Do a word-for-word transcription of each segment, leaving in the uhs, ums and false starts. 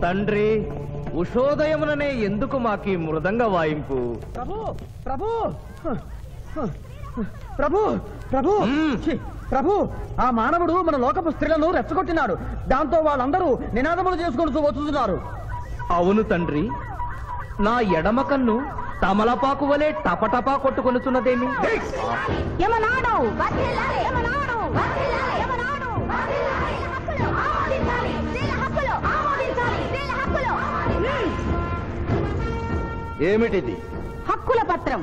తండ్రి ఉషోదయముననే ఎందుకు మాకి మృదంగ వాయింపు? ప్రభు ప్రభు ప్రభు ప్రభు ప్రభు ఆ మానవుడు మన లోకపు స్త్రీలను రెచ్చగొట్టినాడు. దాంతో వాళ్ళందరూ నినాదములు చేసుకుంటూ వస్తున్నారు. అవును తండ్రి, నా ఎడమ కన్ను తమలపాకు వలె టపటపా కొట్టుకొనుచున్నదేమి? ఏమిటిది? హక్కుల పత్రం.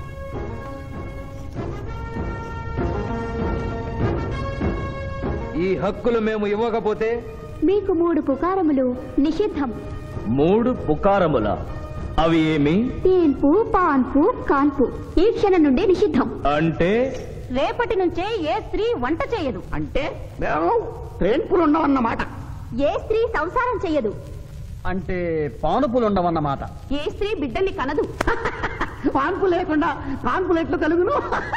ఈ హక్కులు మేము ఇవ్వకపోతే మీకు మూడు పుకారములు నిషిద్ధం. మూడు పుకారముల? అవి ఏమి? తేన్పు, పాన్పు, కాన్పు ఈ క్షణం నుండి నిషిద్ధం. అంటే రేపటి నుంచే ఏ స్త్రీ వంట చేయదు. అంటే తేన్పులు ఉండవన్నమాట. ఏ స్త్రీ సంసారం చెయ్యదు. అంటే పానుపులు ఉండవన్నమాట. ఏ స్త్రీ బిడ్డల్ని కనదు. పాన్పు లేకుండా పాన్పులు ఎట్లు కలుగును?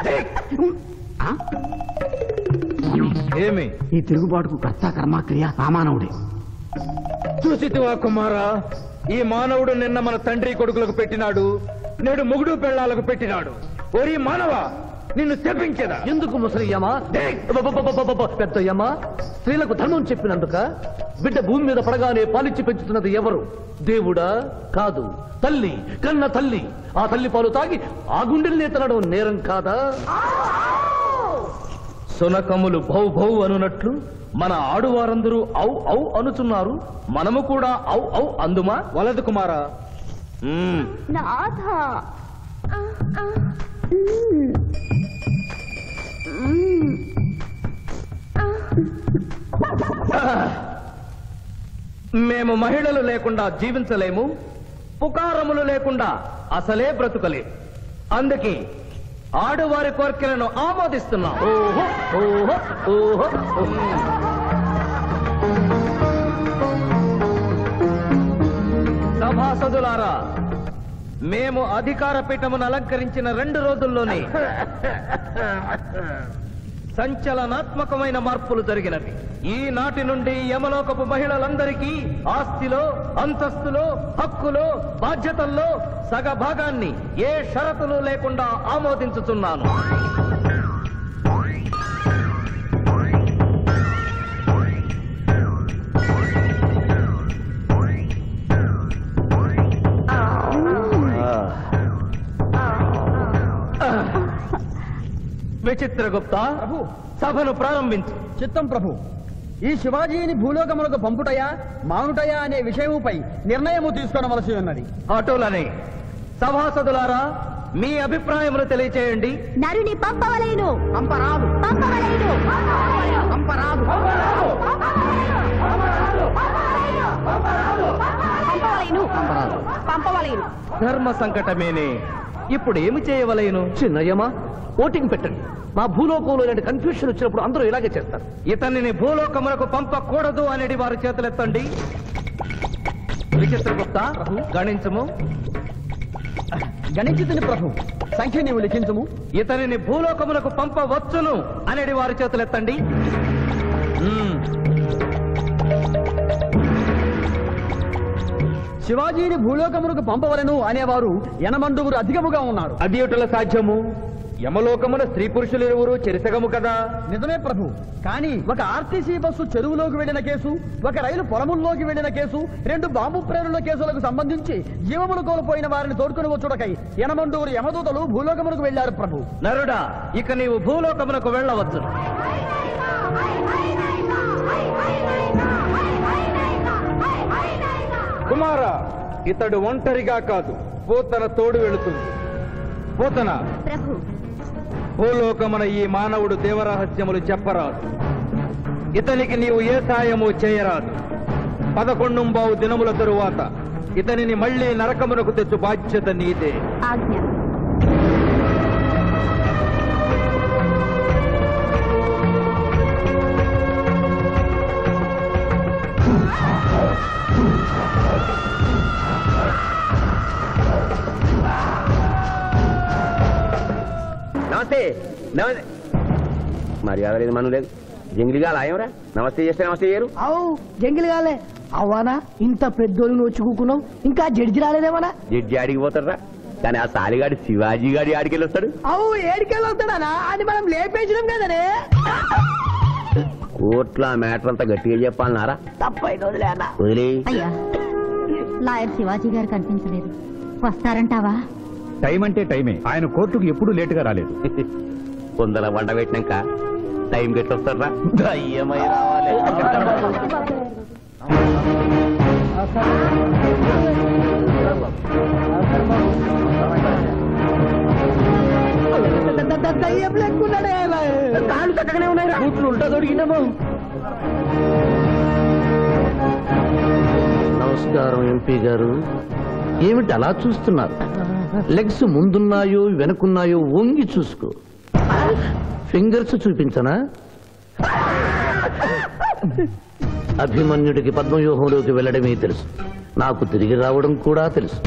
ఏమి? ఈ తిరుగుబాటుకు కర్త కర్మ క్రియ సామానవుడే. చూసితివా కుమారా, ఈ మానవుడు నిన్న మన తండ్రి కొడుకులకు పెట్టినాడు, నేడు మొగుడు పెళ్ళాలకు పెట్టినాడు. ఓరి మానవ, నిన్ను శపించదా? ఎందుకు ముసలియమా? పెద్దయ్యమా, స్త్రీలకు ధర్మం చెప్పినందుక? బిడ్డ భూమి మీద పడగానే పాలిచ్చి పెంచుతున్నది ఎవరు? దేవుడా? కాదు, తల్లి, కన్న తల్లి. ఆ తల్లి పాలు తాగి ఆ గుండెల్ని తినడం నేరం కాదా? సునకములు భౌ భౌ అనునట్లు మన ఆడువారందరూ ఔ ఔ అనుచున్నారు. మనము కూడా ఔ ఔ అందుమా? వలదు కుమారా. నాథ, మేము మహిళలు లేకుండా జీవించలేము, పుకారములు లేకుండా అసలే బ్రతుకలేము. అందుకే ఆడువారి కోరికలను ఆమోదిస్తున్నాం. ఓహో ఓహో ఓహో. సభాసదులారా, మేము అధికార పీఠమును అలంకరించిన రెండు రోజుల్లోనే సంచలనాత్మకమైన మార్పులు జరిగినవి. ఈనాటి నుండి యమలోకపు మహిళలందరికీ ఆస్తిలో, అంతస్తులో, హక్కులో, బాధ్యతల్లో సగ భాగాన్ని ఏ షరతులు లేకుండా ఆమోదించుతున్నాను. విచిత్రగుప్త, సభను ప్రారంభించు. చిత్తం ప్రభు. ఈ శివాజీని భూలోకములకు పంపుటయా మానుటయా అనే విషయముపై నిర్ణయము తీసుకొనవలసి ఉన్నది. అటులనే సభాసదులారా, మీ అభిప్రాయములు తెలియచేయండి. నరుని పంపవలేను. పంపరాదు. పంపవలేను. పంపరాదు. పంపవలేను. పంపవలేను. ధర్మ సంకటమేనే. ఇప్పుడు ఏమి చేయవలేను? చిన్నయ్యమా, ఓటింగ్ పెట్టండి. మా భూలోకంలో ఇలాంటి కన్ఫ్యూషన్ వచ్చినప్పుడు అందరూ ఇలాగే చేస్తారు. ఇతనిని భూలోకములకు పంపకూడదు అనేది వారి చేతులెత్తండి. విచిత్రగుప్త, గణించము. గణించుతుని ప్రభు, సంఖ్య నీవు లిఖించము. ఇతనిని భూలోకములకు పంపవచ్చును అనేది వారి చేతులెత్తండి. శివాజీని భూలోకములకు పంపవలను అనేవారు ఎనమండుగురు అధికముగా ఉన్నారు. అది ఎటుల సాధ్యము? యమలోకమున స్త్రీ పురుషులు ఇరువురు చెరిసగము కదా. నిజమే ప్రభు, కానీ ఒక ఆర్టీసీ బస్సు చెరువులోకి వెళ్లిన కేసు, ఒక రైలు పొలముల్లోకి వెళ్లిన కేసు, రెండు బాంబు ప్రేరుల కేసులకు సంబంధించి జీవములు కోల్పోయిన వారిని తోడుకుని వచ్చుటకై ఎనమండుగురు యమదూతలు భూలోకమునకు వెళ్లారు ప్రభు. నరుడా, ఇక నీవు భూలోకమునకు వెళ్ళవచ్చు. కుమారా, ఇతడు ఒంటరిగా కాదు, పోతన తోడు వెళుతుంది. పోతన ప్రభు, భూలోకమున ఈ మానవుడు దేవరహస్యములు చెప్పరాదు. ఇతనికి నీవు ఏ సాయము చేయరాదు. పదకొండుంబావు దినముల తరువాత ఇతనిని మళ్లీ నరకమునకు తెచ్చు బాధ్యత నీదే. ఆజ్ఞ. మర్యాద లేదు మనం లేదు జంగిలిగా లాయమరా నమస్తే చేస్తే నమస్తే చేయరు అవు జంగిల్ కాలే అవ్వానా ఇంత పెద్దోళ్ళు వచ్చి కూకున్నావు ఇంకా జడ్జి రాలేదేమన్నా జడ్జి ఆడికి పోతారా కానీ ఆ సాలిగాడి శివాజీ గాడి ఆడికెళ్ళి వస్తాడు అవు ఏడికెళ్ళి వస్తాడా అది మనం లేపేసినాం కదనే కోర్టులో ఆ మ్యాటర్ అంతా గట్టిగా చెప్పాలన్నారా తప్పైన వదిలే అన్న వదిలే అయ్యా లాయర్ శివాజీ గారు కనిపించలేదు వస్తారంటావా టైం అంటే టైమే ఆయన కోర్టుకు ఎప్పుడు లేటుగా రాలేదు కొందల వంట పెట్టినాక టైం గట్టి వస్తారా దయ్యమై రావాలి దయ్యం లెక్కున్నాడే కాళ్ళు చక్కగానే ఉన్నాయి కూతురు ఉంటా దొరికినాము నమస్కారం ఎంపీ గారు ఏమిటి అలా చూస్తున్నారు లెగ్స్ ముందున్నాయో వెనుకున్నాయో వంగి చూసుకో ఫింగర్స్ చూపించనా అభిమన్యుడికి పద్మవ్యూహంలోకి వెళ్ళడమే తెలుసు నాకు తిరిగి రావడం కూడా తెలుసు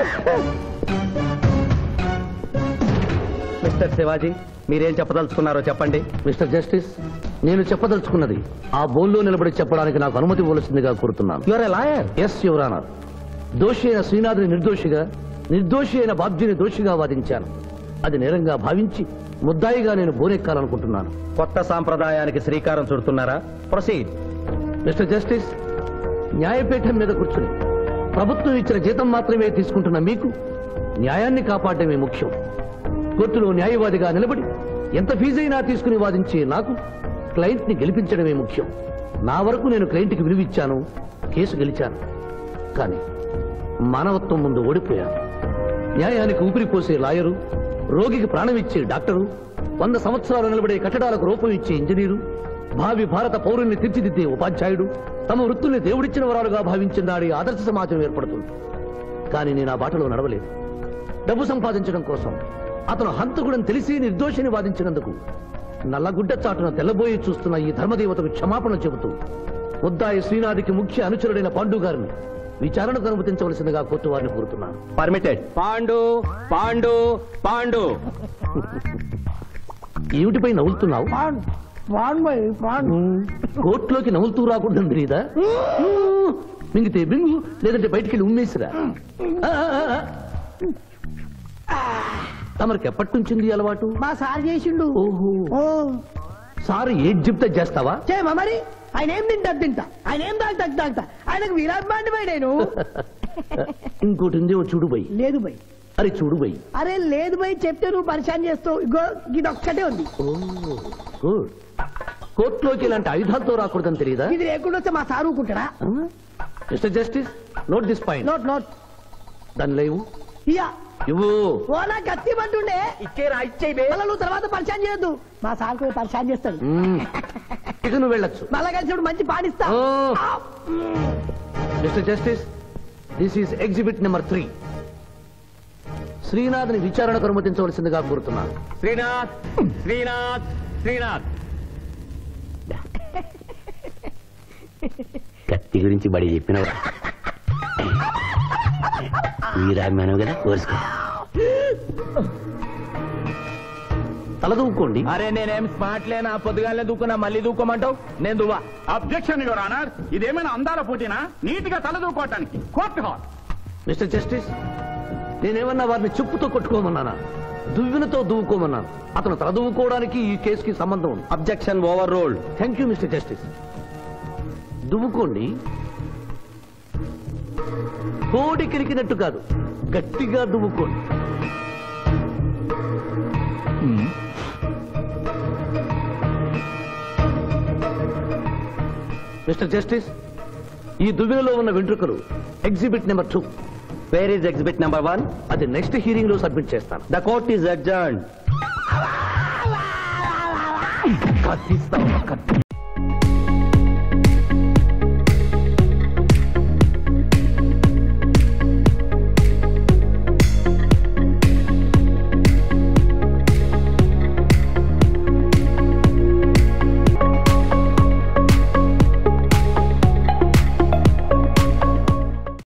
మిస్టర్ శివాజీ మీరేం చెప్పదలుచుకున్నారో చెప్పండి మిస్టర్ జస్టిస్ నేను చెప్పదలుచుకున్నది ఆ బోన్లో నిలబడి చెప్పడానికి నాకు అనుమతి ఇవ్వవలసిందిగా కోరుతున్నాను your a lawyer yes your honour దోషి అయిన శ్రీనాథుని నిర్దోషిగా నిర్దోషి అయిన బాబ్జీని దోషిగా వాదించాను అది నేరంగా భావించి ముద్దాయిగా నేను బోనెక్కాలనుకుంటున్నాను కొత్త సాంప్రదాయానికి శ్రీకారం చుడుతున్నారా ప్రొసీడ్ మిస్టర్ జస్టిస్ న్యాయపీఠం మీద కూర్చుని ప్రభుత్వం ఇచ్చిన జీతం మాత్రమే తీసుకుంటున్న మీకు న్యాయాన్ని కాపాడమే ముఖ్యం కోర్టులో న్యాయవాదిగా నిలబడి ఎంత ఫీజైనా తీసుకుని వాదించే నాకు క్లయింట్ ని గెలిపించడమే ముఖ్యం నా వరకు నేను క్లయింట్కి విలువిచ్చాను కేసు గెలిచాను కానీ మానవత్వం ముందు ఓడిపోయాను న్యాయానికి ఊపిరిపోసే లాయరు రోగికి ప్రాణం ఇచ్చే డాక్టరు వంద సంవత్సరాలు నిలబడే కట్టడాలకు రూపం ఇచ్చే ఇంజనీరు భావి భారత పౌరుల్ని తీర్చిదిద్దే ఉపాధ్యాయుడు తమ వృత్తుల్ని దేవుడిచ్చిన వరాలుగా భావించిన నాడి ఆదర్శ సమాజం ఏర్పడుతుంది కానీ నేను ఆ బాటలో నడవలేదు డబ్బు సంపాదించడం కోసం అతను హంతకుడని తెలిసి నిర్దోషిని వాదించినందుకు నల్లగుడ్డ చాటున తెల్లబోయి చూస్తున్న ఈ ధర్మదేవతకు క్షమాపణ చెబుతూ ముద్దాయి శ్రీనాథికి ముఖ్య అనుచరుడైన పాండు గారిని విచారణకు అనుమతించవలసిందిగా కోర్టు వారిని కోరుతున్నాను పర్మిటెడ్ పాండు పాండు పాండు ఏమిటిపై నవ్వులుతున్నావు పాండు పాండు కోర్టులోకి నవ్వులుతూ రాకుండా తెలియదా మింగితే బింగు లేదంటే బయటికి వెళ్ళి ఉమ్మేసిరా తమరికి ఎప్పటి నుంచింది అలవాటు మా సార్ చేసిండు ఓహో ఓ సార్ ఏం చెప్తే చేస్తావా చేయమా మరి ఆయన ఏం తింటా తింటా ఆయన ఏం తాగుతా తాగుతా ఆయనకు వీరాభిమాని పోయి నేను ఇంకోటి ఉంది ఓ చూడు బై లేదు బై అరే చూడు బై అరే లేదు బై చెప్తే నువ్వు పరిశాన్ చేస్తావు ఇగో ఇది ఒక్కటే ఉంది గుడ్ కోర్టులోకి ఇలాంటి ఆయుధాలతో రాకూడదని తెలియదా ఇది లేకుండా వస్తే మా సార్ ఊరుకుంటాడా mister justice note this point note note దాని లేవు ఇయ్యా ఇవ్వు ఓ నా గట్టి పట్టుండే ఇచ్చే రా ఇచ్చే మళ్ళీ నువ్వు తర్వాత పరిశాన్ చేయొద్దు మా సార్ కూడా పరిశాన్ చేస్తాడు మ్మ్. ఇక నువ్వు వెళ్ళొచ్చు మళ్ళా కలిసి మంచి పాడిస్తా ఓ. Mister justice this is exhibit number three శ్రీనాథ్ని విచారణకు అనుమతించవలసిందిగా కోరుతున్నాను శ్రీనాథ్ శ్రీనాథ్ శ్రీనాథ్ కత్తి గురించి బడి చెప్పినవా వీరాభిమానం కదా కోరుసుకో తలదూకోండి అరే నేనేం స్మార్ట్ లేనా పొద్దుగానే దూకున్నా మళ్ళీ దూకోమంటావు నేను దువ్వా అబ్జెక్షన్ యువర్ ఆనర్ ఇదేమైనా అందాల పోటీనా నీట్ గా తలదూకోవటానికి కోర్టు హాల్ మిస్టర్ జస్టిస్ నేనేమన్నా వారిని చెప్పుతో కొట్టుకోమన్నానా దువ్వినతో దువ్వుకోమన్నాను అతను తల దువ్వుకోవడానికి ఈ కేసుకి సంబంధం ఉంది objection overruled thank you mister justice దువ్వుకోండి కోడి కిరికినట్టు కాదు గట్టిగా దువ్వుకోండి మిస్టర్ జస్టిస్ ఈ దువ్వెనలో ఉన్న వెంట్రుకలు exhibit number two where is exhibit number one అది నెక్స్ట్ హీరింగ్ లో సబ్మిట్ చేస్తాను ద కోర్ట్ ఈజ్ అడ్జర్న్డ్ కత్తిస్తావా కత్తి